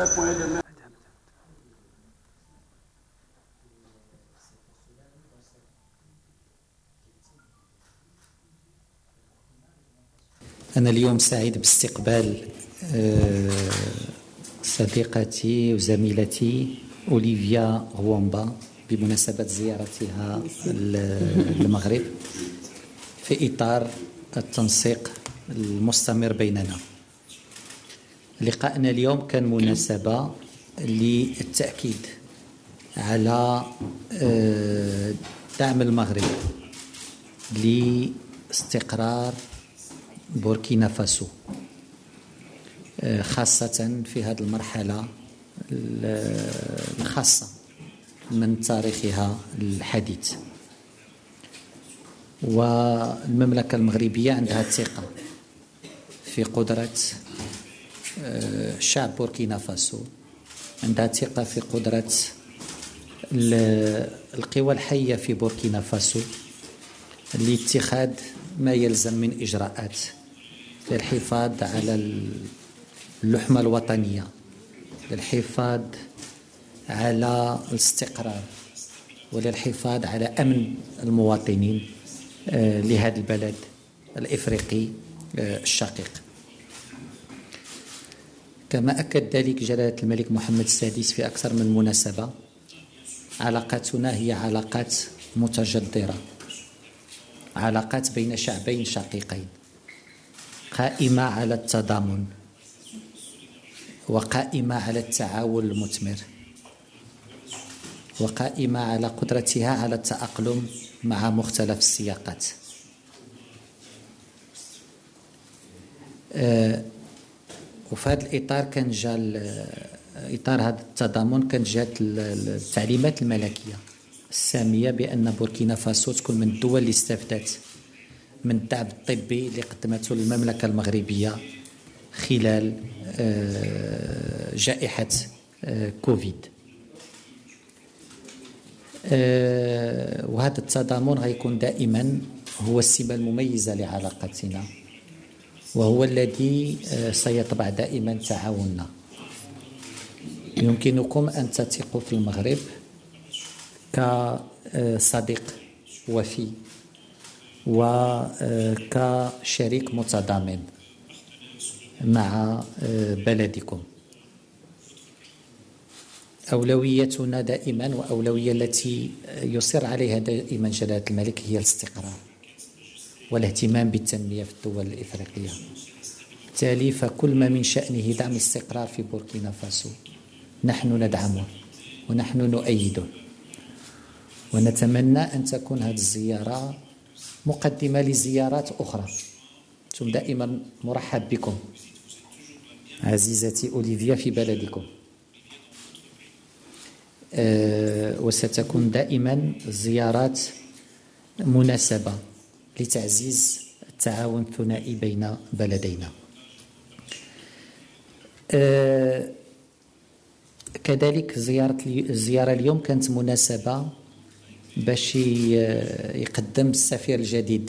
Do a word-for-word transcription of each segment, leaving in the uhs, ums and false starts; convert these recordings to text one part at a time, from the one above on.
أنا اليوم سعيد باستقبال صديقتي وزميلتي أوليفيا غوامبا بمناسبة زيارتها المغرب في إطار التنسيق المستمر بيننا. لقاءنا اليوم كان مناسبة للتأكيد على دعم المغرب لاستقرار بوركينا فاسو، خاصة في هذه المرحلة الخاصة من تاريخها الحديث. والمملكة المغربية عندها الثقة في قدرة شعب بوركينا فاسو، عندها ثقة في قدرة القوى الحية في بوركينا فاسو لاتخاذ ما يلزم من إجراءات للحفاظ على اللحمة الوطنية، للحفاظ على الاستقرار وللحفاظ على أمن المواطنين لهذا البلد الإفريقي الشقيق. كما أكد ذلك جلالة الملك محمد السادس في أكثر من مناسبة، علاقاتنا هي علاقات متجذرة، علاقات بين شعبين شقيقين قائمة على التضامن وقائمة على التعاون المثمر وقائمة على قدرتها على التأقلم مع مختلف السياقات. أه وفي هذا الإطار كان جاء إطار هذا التضامن كان جات التعليمات الملكية السامية بأن بوركينا فاسو تكون من الدول اللي استفادت من الدعم الطبي اللي قدمته المملكة المغربية خلال جائحة كوفيد. وهذا التضامن غيكون دائما هو السمة المميزة لعلاقتنا، وهو الذي سيطبع دائما تعاوننا. يمكنكم أن تثقوا في المغرب كصديق وفي وكشريك متضامن مع بلدكم. أولويتنا دائما وأولوية التي يصر عليها دائما جلالة الملك هي الاستقرار والاهتمام بالتنمية في الدول الإفريقية. بالتالي فكل ما من شأنه دعم الاستقرار في بوركينا فاسو نحن ندعمه ونحن نؤيده، ونتمنى أن تكون هذه الزيارة مقدمة لزيارات أخرى. أنتم دائما مرحب بكم عزيزتي أوليفيا في بلدكم، أه وستكون دائما زيارات مناسبة لتعزيز التعاون الثنائي بين بلدينا. أه كذلك زيارة الزيارة اليوم كانت مناسبة باش يقدم السفير الجديد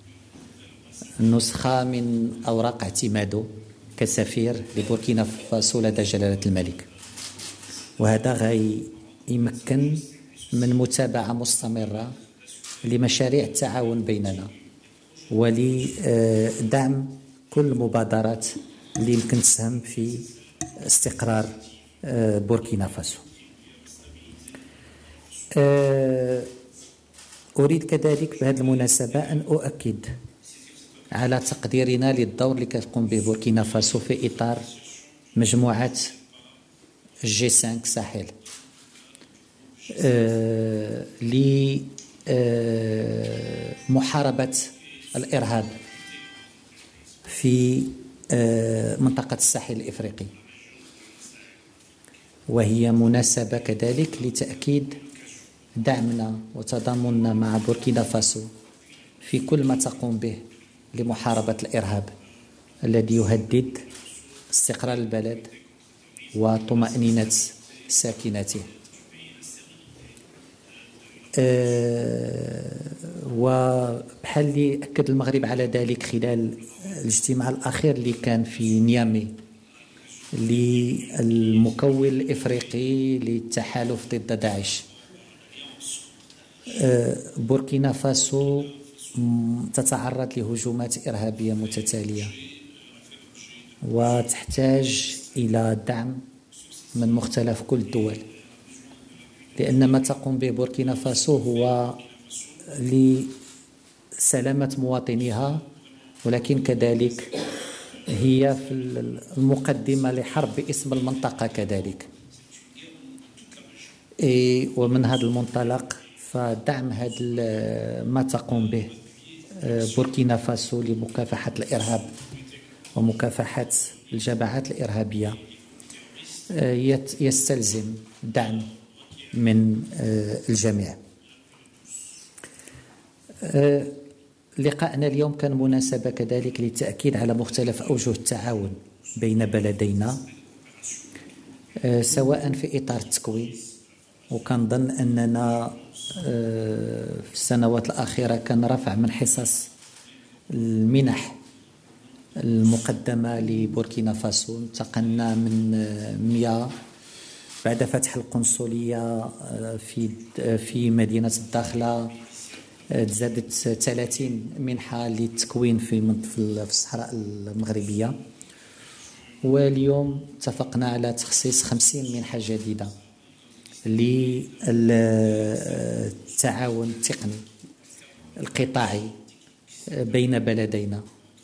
نسخة من أوراق اعتماده كسفير لبوركينا فاسو لدى جلالة الملك، وهذا غي يمكن من متابعة مستمرة لمشاريع التعاون بيننا ولدعم كل المبادرات اللي يمكن تسهم في استقرار بوركينا فاسو. أريد كذلك بهذه المناسبة أن أؤكد على تقديرنا للدور اللي كتقوم به بوركينا فاسو في إطار مجموعة الجي خمسة ساحل لمحاربة الإرهاب في منطقة الساحل الإفريقي، وهي مناسبة كذلك لتأكيد دعمنا وتضامننا مع بوركينا فاسو في كل ما تقوم به لمحاربة الإرهاب الذي يهدد استقرار البلد وطمأنينة ساكنته. أه وبحال اللي أكد المغرب على ذلك خلال الاجتماع الأخير اللي كان في نيامي للمكون الإفريقي للتحالف ضد داعش. بوركينا فاسو تتعرض لهجومات إرهابية متتالية وتحتاج إلى دعم من مختلف كل الدول، لأن ما تقوم به بوركينا فاسو هو لسلامة مواطنيها، ولكن كذلك هي في المقدمة لحرب باسم المنطقة كذلك. ومن هذا المنطلق فدعم هذا ما تقوم به بوركينا فاسو لمكافحة الإرهاب ومكافحة الجماعات الإرهابية يستلزم دعم من الجميع. لقاءنا اليوم كان مناسبة كذلك للتأكيد على مختلف أوجه التعاون بين بلدينا، سواء في إطار التكوين، وكنظن أننا في السنوات الأخيرة كان رفع من حصص المنح المقدمة لبوركينا فاسو، انتقلنا من مئة بعد فتح القنصلية في في مدينة الداخلة، تزادت ثلاثين منحة للتكوين في في الصحراء المغربية، واليوم اتفقنا على تخصيص خمسين منحة جديدة للتعاون التقني القطاعي بين بلدينا.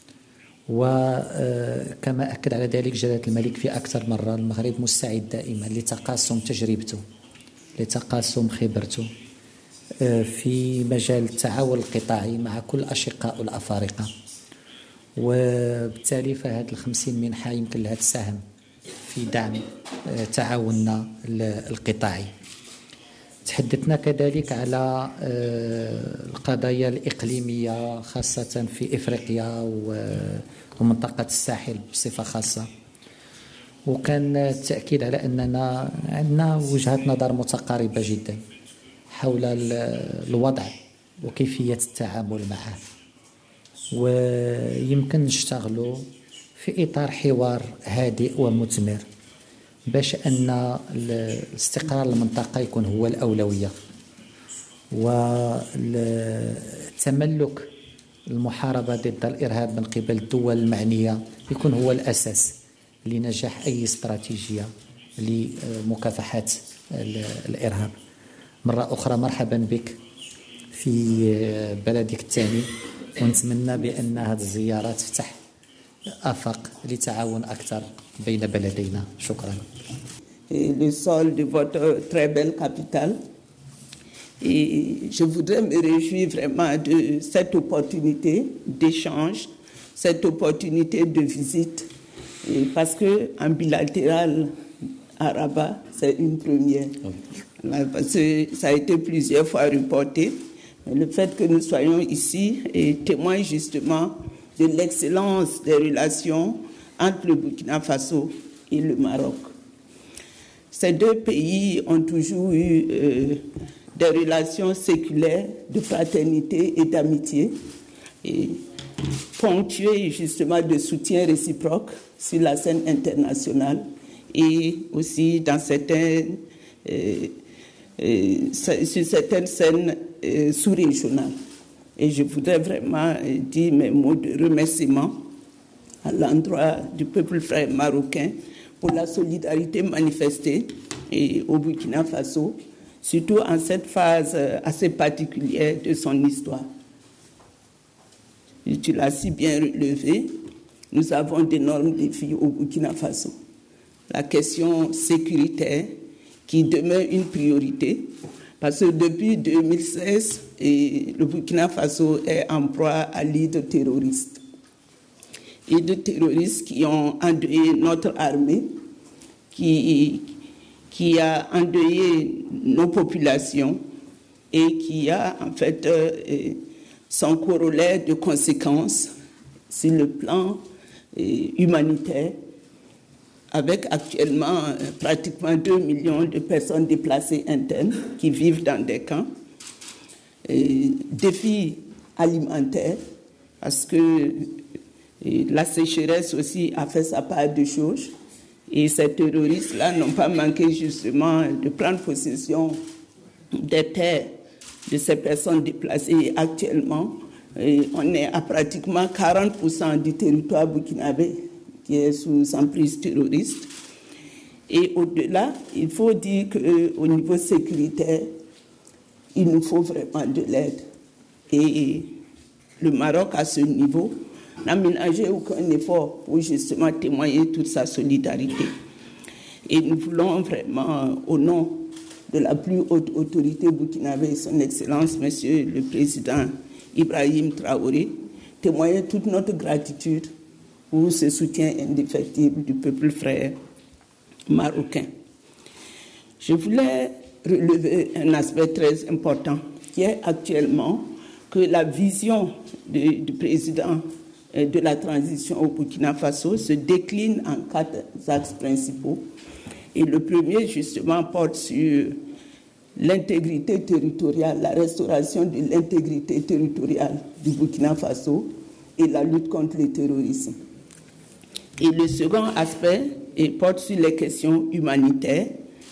وكما أكد على ذلك جلالة الملك في أكثر مرة، المغرب مستعد دائما لتقاسم تجربته، لتقاسم خبرته في مجال التعاون القطاعي مع كل أشقاء الأفارقة، وبالتالي فهذه الخمسين منحة يمكن لها تساهم في دعم تعاوننا القطاعي. تحدثنا كذلك على القضايا الإقليمية خاصة في إفريقيا ومنطقة الساحل بصفة خاصة، وكان التأكيد على أننا عندنا وجهة نظر متقاربة جدا حول الوضع وكيفية التعامل معه، ويمكن نشتغلوا في إطار حوار هادئ ومثمر باش أن الاستقرار المنطقة يكون هو الأولوية، والتملك المحاربة ضد الإرهاب من قبل الدول المعنية يكون هو الأساس لنجاح أي استراتيجية لمكافحة الإرهاب. مرة أخرى مرحبا بك في بلدك الثاني، ونتمنى بأن هذه الزيارة تفتح آفاق لتعاون أكثر بين بلدينا. شكرا. Le sol de votre très belle capitale. Et je voudrais me réjouir vraiment de cette opportunité d'échange, cette opportunité de visite, et parce qu'en bilatéral à Rabat, c'est une première. Oui. Parce que ça a été plusieurs fois reporté. Le fait que nous soyons ici et témoigne justement de l'excellence des relations entre le Burkina Faso et le Maroc. Ces deux pays ont toujours eu euh, des relations séculaires de fraternité et d'amitié, et ponctuées justement de soutien réciproque sur la scène internationale et aussi dans certaines, euh, euh, sur certaines scènes euh, sous-régionales. Et je voudrais vraiment dire mes mots de remerciement à l'endroit du peuple frère marocain pour la solidarité manifestée et au Burkina Faso, surtout en cette phase assez particulière de son histoire. Et tu l'as si bien relevé, nous avons d'énormes défis au Burkina Faso. La question sécuritaire qui demeure une priorité, parce que depuis deux mille seize, et le Burkina Faso est en proie à l'hydre terroriste. Et de terroristes qui ont endeuillé notre armée, qui, qui a endeuillé nos populations et qui a en fait euh, son corollaire de conséquences sur le plan euh, humanitaire, avec actuellement euh, pratiquement deux millions de personnes déplacées internes qui vivent dans des camps. Et défis alimentaires, parce que et la sécheresse aussi a fait sa part de choses. Et ces terroristes-là n'ont pas manqué justement de prendre possession des terres de ces personnes déplacées. Actuellement, on est à pratiquement quarante pour cent du territoire burkinabé qui est sous emprise terroriste. Et au-delà, il faut dire qu'au niveau sécuritaire, il nous faut vraiment de l'aide. Et le Maroc, à ce niveau, n'a ménagé aucun effort pour justement témoigner toute sa solidarité. Et nous voulons vraiment, au nom de la plus haute autorité burkinabé, son Excellence, Monsieur le Président Ibrahim Traoré, témoigner toute notre gratitude pour ce soutien indéfectible du peuple frère marocain. Je voulais relever un aspect très important qui est actuellement que la vision de, du président de la transition au Burkina Faso se décline en quatre axes principaux. Et le premier, justement, porte sur l'intégrité territoriale, la restauration de l'intégrité territoriale du Burkina Faso et la lutte contre le terrorisme. Et le second aspect et porte sur les questions humanitaires.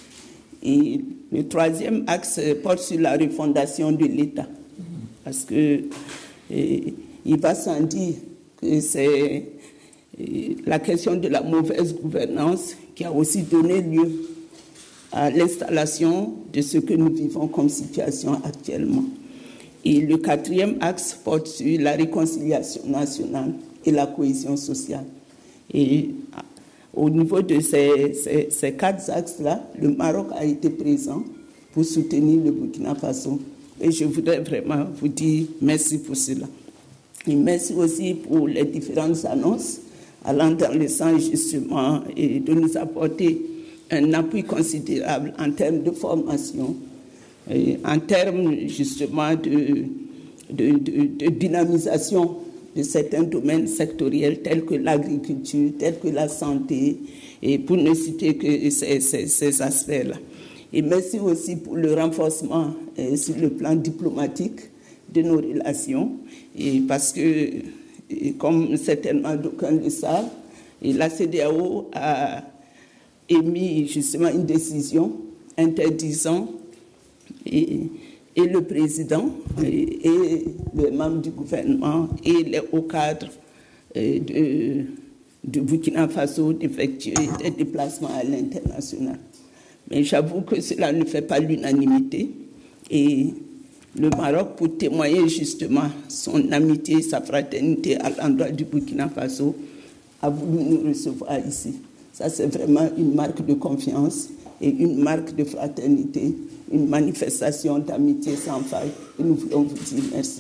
Et le troisième axe porte sur la refondation de l'État. Parce que et, il va sans dire que c'est la question de la mauvaise gouvernance qui a aussi donné lieu à l'installation de ce que nous vivons comme situation actuellement. Et le quatrième axe porte sur la réconciliation nationale et la cohésion sociale. Et au niveau de ces, ces, ces quatre axes-là, le Maroc a été présent pour soutenir le Burkina Faso. Et je voudrais vraiment vous dire merci pour cela. Et merci aussi pour les différentes annonces allant dans le sens justement et de nous apporter un appui considérable en termes de formation, et en termes justement de, de, de, de dynamisation de certains domaines sectoriels tels que l'agriculture, tels que la santé, et pour ne citer que ces, ces, ces aspects-là. Et merci aussi pour le renforcement euh, sur le plan diplomatique de nos relations, et parce que, et comme certainement d'aucuns le savent, et la C D A O a émis justement une décision interdisant et, et le président et, et les membres du gouvernement et les hauts cadres euh, de, de Burkina Faso d'effectuer des déplacements à l'international. Mais j'avoue que cela ne fait pas l'unanimité et le Maroc, pour témoigner justement son amitié, sa fraternité à l'endroit du Burkina Faso, a voulu nous recevoir ici. Ça, c'est vraiment une marque de confiance et une marque de fraternité, une manifestation d'amitié sans faille. Et nous voulons vous dire merci.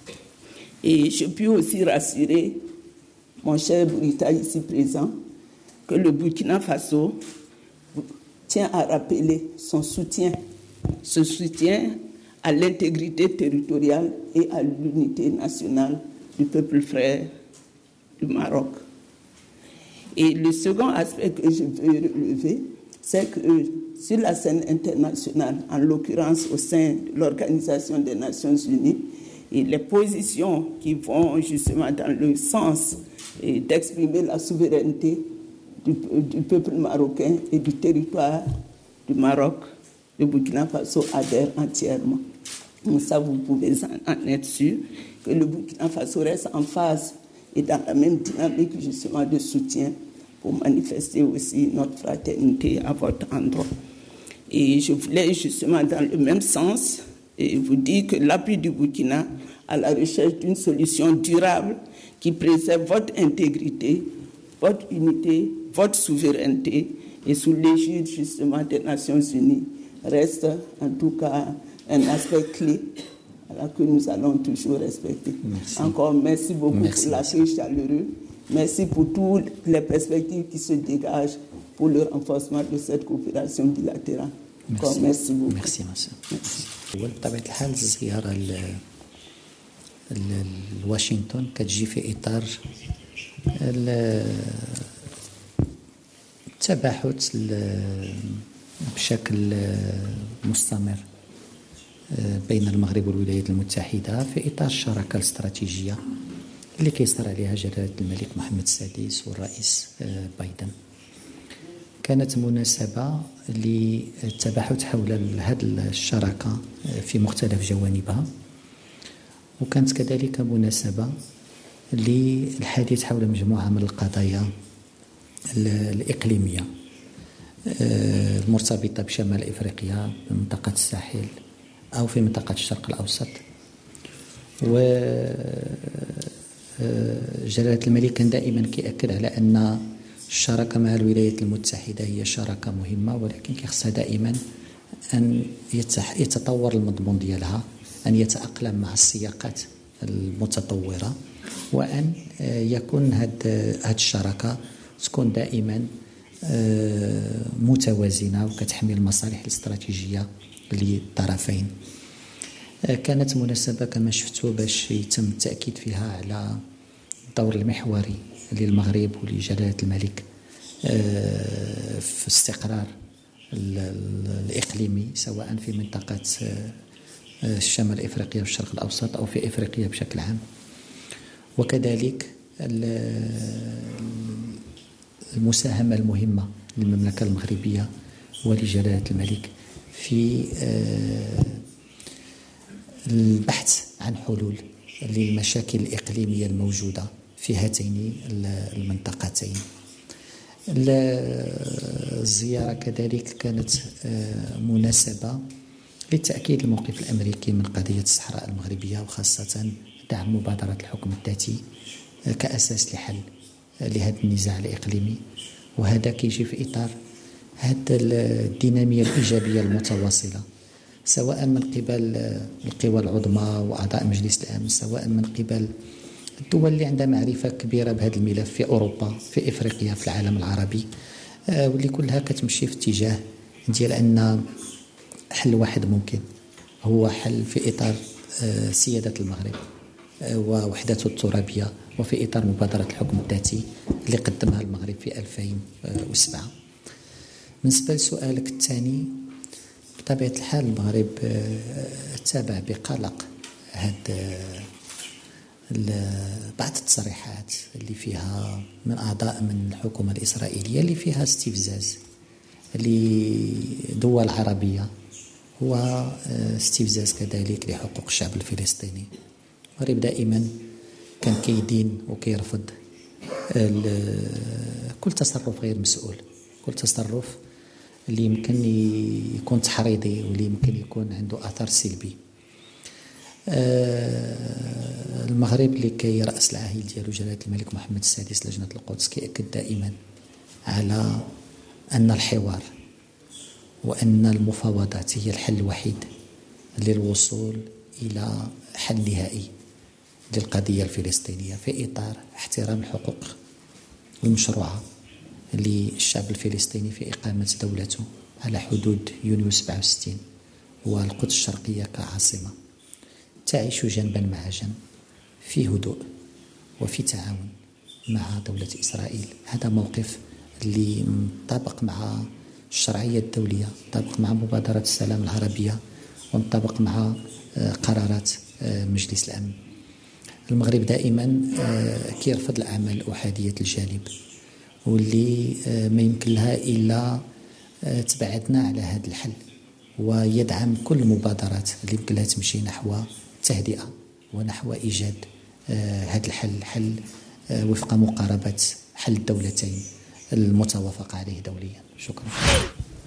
Et je puis aussi rassurer mon cher Bourita ici présent que le Burkina Faso tient à rappeler son soutien, ce soutien à l'intégrité territoriale et à l'unité nationale du peuple frère du Maroc. Et le second aspect que je veux relever, c'est que sur la scène internationale, en l'occurrence au sein de l'Organisation des Nations Unies, et les positions qui vont justement dans le sens d'exprimer la souveraineté du, du peuple marocain et du territoire du Maroc, le Burkina Faso adhère entièrement. Donc ça, vous pouvez en être sûr que le Burkina Faso reste en phase et dans la même dynamique justement de soutien pour manifester aussi notre fraternité à votre endroit. Et je voulais justement dans le même sens et vous dire que l'appui du Burkina à la recherche d'une solution durable qui préserve votre intégrité, votre unité, votre souveraineté et sous l'égide justement des Nations Unies reste en tout cas un aspect clé alors, que nous allons toujours respecter. Merci. Encore merci beaucoup merci, pour l'accueil chaleureux. Merci pour toutes les perspectives qui se dégagent pour le renforcement de cette coopération bilatérale. Merci, Encore merci beaucoup. Merci, monsieur. بطبيعة الحال الزيارة لواشنطن كتجي في إطار التباحث بشكل مستمر بين المغرب والولايات المتحدة في إطار الشراكة الاستراتيجية اللي كيصدر عليها جلالة الملك محمد السادس والرئيس بايدن. كانت مناسبة للتباحث حول هذه الشراكة في مختلف جوانبها، وكانت كذلك مناسبة للحديث حول مجموعة من القضايا الإقليمية المرتبطة بشمال إفريقيا، بمنطقة الساحل أو في منطقة الشرق الأوسط. وجلالة الملك كان دائما كيأكد على أن الشراكة مع الولايات المتحدة هي شراكة مهمة، ولكن كيخصها دائما أن يتطور المضمون ديالها، أن يتأقلم مع السياقات المتطورة، وأن يكون هذه الشراكة تكون دائما متوازنة وكتحمي المصالح الاستراتيجية للطرفين. كانت مناسبة كما شفتوا باش يتم التأكيد فيها على الدور المحوري للمغرب ولجلالة الملك في استقرار الإقليمي، سواء في منطقة الشمال إفريقيا والشرق الأوسط أو في إفريقيا بشكل عام، وكذلك المساهمة المهمة للمملكة المغربية ولجلالة الملك في البحث عن حلول للمشاكل الإقليمية الموجودة في هاتين المنطقتين. الزيارة كذلك كانت مناسبة للتأكيد الموقف الأمريكي من قضية الصحراء المغربية، وخاصة دعم مبادرة الحكم الذاتي كأساس لحل لهذا النزاع الإقليمي. وهذا كيجي في إطار هذه الدينامية الإيجابية المتواصلة، سواء من قبل القوى العظمى وأعضاء مجلس الأمن، سواء من قبل الدول اللي عندها معرفة كبيرة بهذا الملف في أوروبا، في إفريقيا، في العالم العربي، واللي كلها كتمشي في اتجاه ديال أن حل واحد ممكن، هو حل في إطار سيادة المغرب ووحدته الترابية، وفي إطار مبادرة الحكم الذاتي اللي قدمها المغرب في ألفين وسبعة. بالنسبة لسؤالك الثاني، بطبيعة الحال المغرب تابع بقلق هذا بعض التصريحات اللي فيها من أعضاء من الحكومة الإسرائيلية اللي فيها استفزاز لدول عربية واستفزاز كذلك لحقوق الشعب الفلسطيني. المغرب دائما كان كيدين وكيرفض كل تصرف غير مسؤول، كل تصرف اللي يمكن يكون تحريضي واللي يمكن يكون عنده أثر سلبي. المغرب اللي كيرأس العهيل ديالو جلالة الملك محمد السادس لجنة القدس كيأكد دائما على أن الحوار وأن المفاوضات هي الحل الوحيد للوصول إلى حل نهائي للقضية الفلسطينية في إطار احترام الحقوق المشروعة للشعب الفلسطيني في إقامة دولته على حدود يونيو سبعة وستين والقدس الشرقية كعاصمة تعيش جنبا مع جنب في هدوء وفي تعاون مع دولة إسرائيل. هذا موقف اللي مطابق مع الشرعية الدولية، مطابق مع مبادرة السلام العربية، ومطابق مع قرارات مجلس الأمن. المغرب دائما كيرفض الأعمال الأحادية الجانب، واللي ما يمكن لها إلا تبعدنا على هذا الحل، ويدعم كل المبادرات اللي يمكن لها تمشي نحو تهدئة ونحو إيجاد هذا الحل، حل وفق مقاربة حل الدولتين المتوافق عليه دوليا. شكرا.